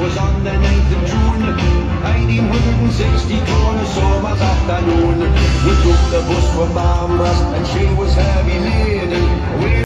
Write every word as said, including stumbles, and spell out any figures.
was on the ninth of June, eighteen sixty-two on a summer's afternoon. We took the bus from Barbara and she was heavy laden.